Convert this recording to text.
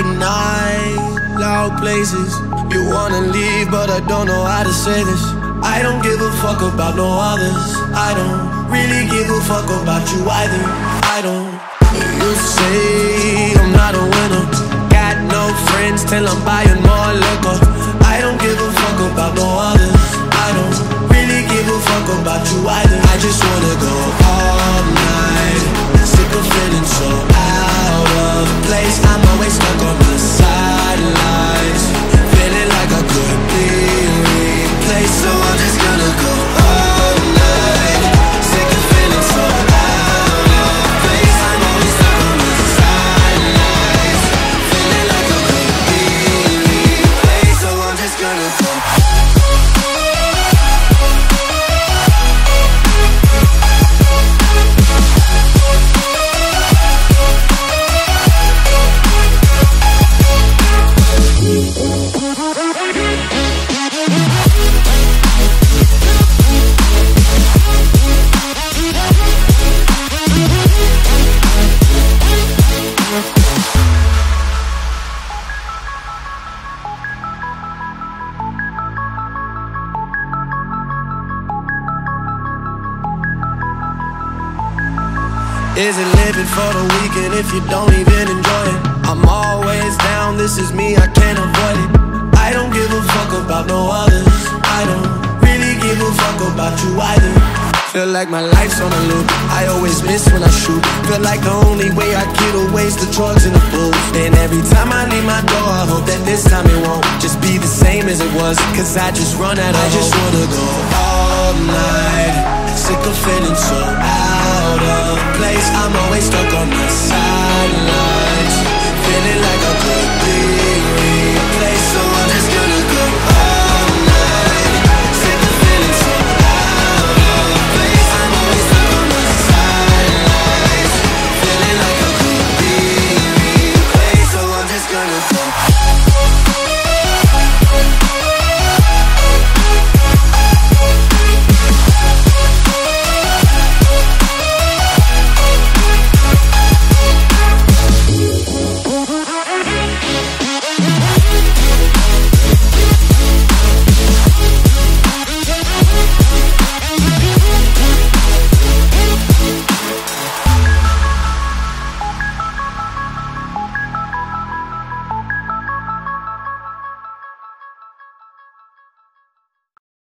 late night, loud places. You wanna leave, but I don't know how to say this. I don't give a fuck about no others. I don't really give a fuck about you either. I don't. You say I'm not a winner. Got no friends till I'm buying more liquor. I don't give a fuck about no others. I don't really give a fuck about you either. I just wanna go all night. Sick of feeling so out of place. I'm always stuck on the sidelines, feeling like I could be replaced. So I'm just gonna go all night. Sick of feeling so out of place. I'm always stuck on the sidelines, feeling like I could be replaced. So I'm just gonna go. Is it living for the weekend if you don't even enjoy it? I'm always down, this is me, I can't avoid it. I don't give a fuck about no others. I don't really give a fuck about you either. Feel like my life's on a loop, I always miss when I shoot. Feel like the only way I get away is the drugs and the booze. And every time I leave my door, I hope that this time it won't just be the same as it was, cause I just run out of hope. I just wanna go all night. Sick of feeling so out of place. I'm always stuck on the sideline.